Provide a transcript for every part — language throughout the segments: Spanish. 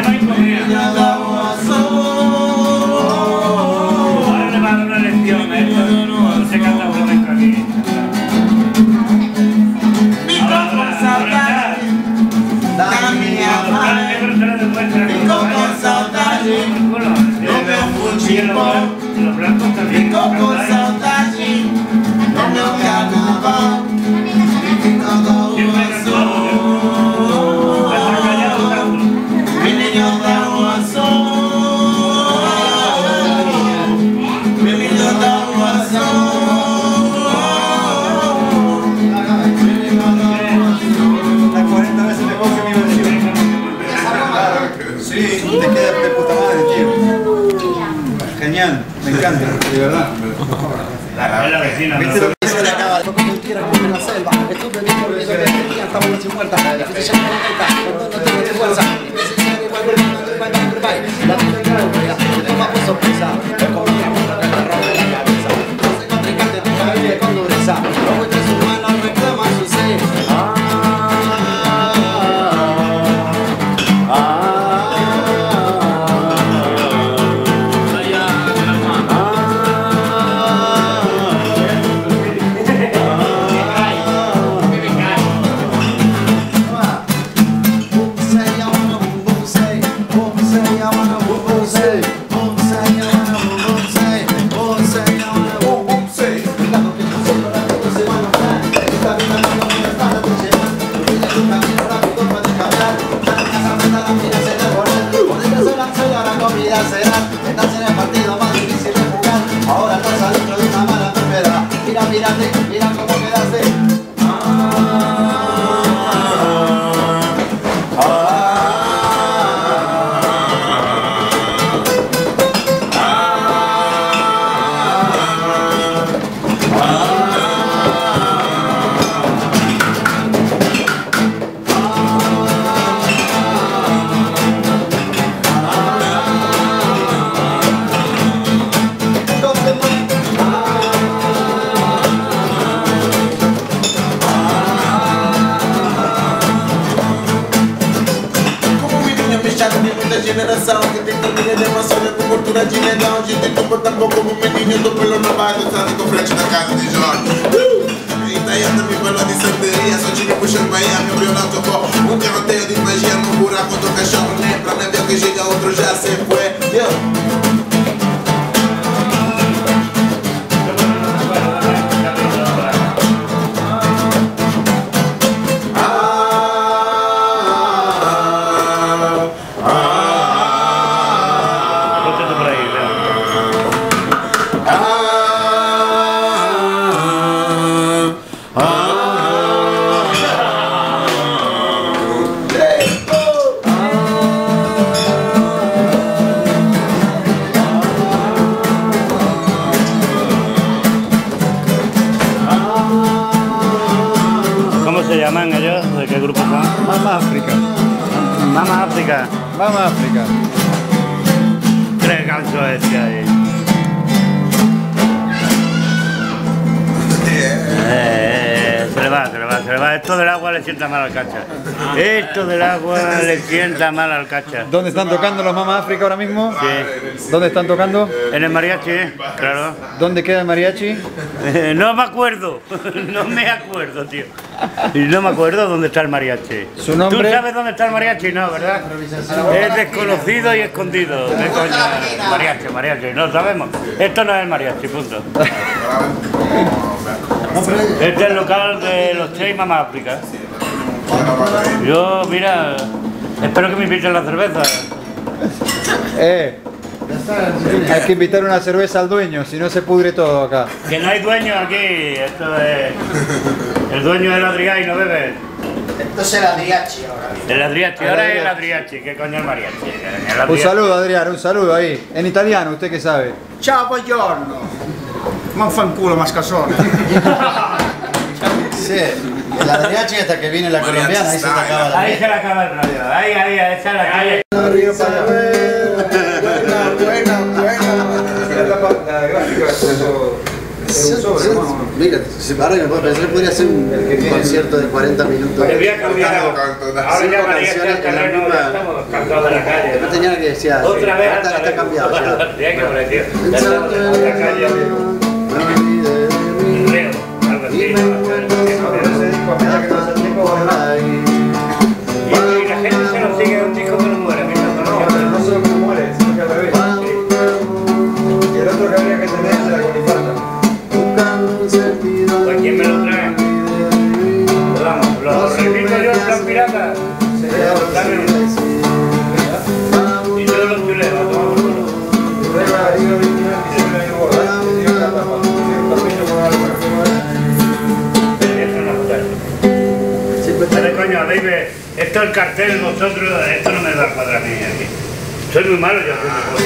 llama Hipomea. Ahora le va a dar una lección a esto. No se canta flamenco aquí. Los blancos también. Fico con saudade, no meu carnaval. Menino da rua sou, menino da rua sou. Las 40 veces mejor que mi versión. Sí, te queda de puta madre, tío. Genial, me encanta, de verdad. Es la vecina, ¿no? Se le acaba de como quiera comer en la selva. Estuve viendo el video de Argentina, estamos así muertas. Que se llama cuando no tiene fuerza. La tiene que ver, te toma por sorpresa. Es como una mujer que te rompe la cabeza. No se contrincante, tu cabello con dureza. Los buitres humanos reclaman su sed. Mira cómo quedaste. Generação que tem família de emoção com cultura de legal. A gente tem também como um menino do pelo na barra do com frente da casa de Jorge. E daí anda me falando de santeria. Só tive puxando Bahia, meu violão tocou. Um tiroteio de magia no buraco do cachorro. Pra não ver o que chega, outro já se foi. ¿Cómo se llaman ellos? ¿De qué grupo son? Mama África. Mama África. Mama África. 3 gansos este ahí. Se le va. Esto del agua le sienta mal al cacha. Esto del agua le sienta mal al cacha. ¿Dónde están tocando los Mama África ahora mismo? Sí. ¿Dónde están tocando? En el mariachi, claro. ¿Dónde queda el mariachi? No me acuerdo. No me acuerdo, tío. No me acuerdo dónde está el mariachi. ¿Su nombre? ¿Tú sabes dónde está el mariachi? No, ¿verdad? Es desconocido y escondido. ¿Qué coño? Mariachi. No sabemos. Esto no es el mariachi, punto. Este es el local de los Chey Mama África. Yo, mira, espero que me inviten la cerveza. Hay que invitar una cerveza al dueño, si no se pudre todo acá. Que no hay dueño aquí, esto es... El dueño es el Adrià y no bebe. Esto es el Adriachi ahora. El Adriachi, ahora es el Adriachi, ¿qué coño el mariachi? Un saludo, Adrián, un saludo ahí. En italiano, ¿usted qué sabe? Ciao, buongiorno. Manfanculo, mascasone. Sí, el Adriachi hasta que viene la colombiana, ahí se te acaba la Ahí se le acaba el radio, ahí, esa es la calle. Arriba para ver. Buena. La gráfica Mira, ahora que me puedo pensar, podría ser un concierto de 40 minutos. Te voy a cambiar. Ahora ya María está en terreno, los cantados de la calle. No tenía que decir así. Otra vez Está cambiado. Sí, que por tío. Ya estamos en la calle. Reo, algo así. Y la gente se nos sigue un disco que no muere. No solo que no muere, sino que al revés. Y el otro que habría que tener es la colifata. Pues ¿quién me lo trae? Vamos, lo repito yo en plan pirata. Y yo los chuleos, tomamos uno. Pero coño, David, esto es el cartel, vosotros, esto no me da para mí aquí. Soy muy malo yo.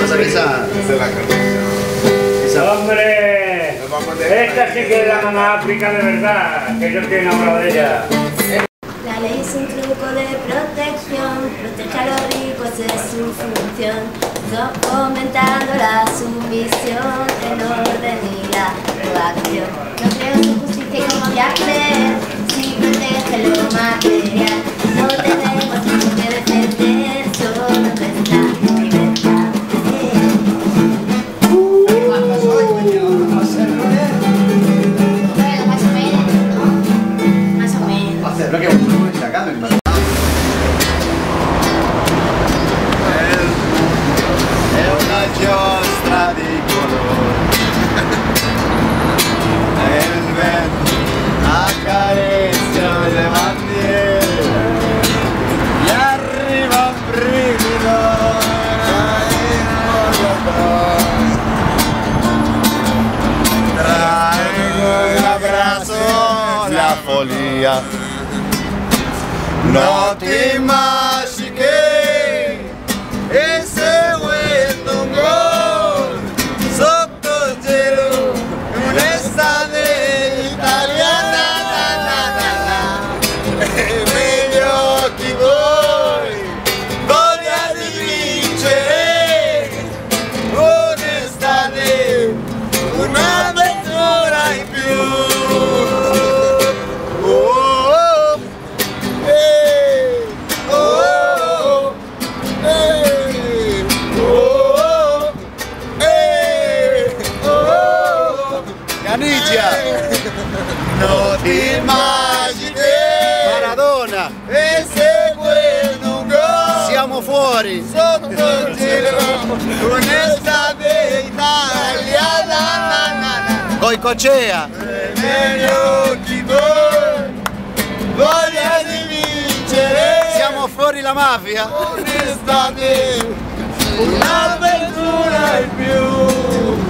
¡Hombre! Esta sí que es la mamá África de verdad, que yo estoy enamorado de ella. La ley es un truco de protección, protege a los ricos es su función, no fomentando la sumisión, el orden y la coacción. No creo en su justicia y como voy a creer, si protege lo material, no tenemos mucho que defender, solo nuestra libertad. Però che non sta camera. È una giostra di colore e il vento accarezza le bandiere, gli arriva un brivido traigo un abbraccio la follia. No te immagini che seguendo un gol sotto il cielo un'estate italiana e negli occhi voi voglia di vincere un'estate, un'avventura in più. No ti immagini Maradona e seguendo un gol siamo fuori sotto il cielo un'estate italiana Goicocea negli occhi tuoi voglia di vincere siamo fuori la mafia un'estate un'avventura in più.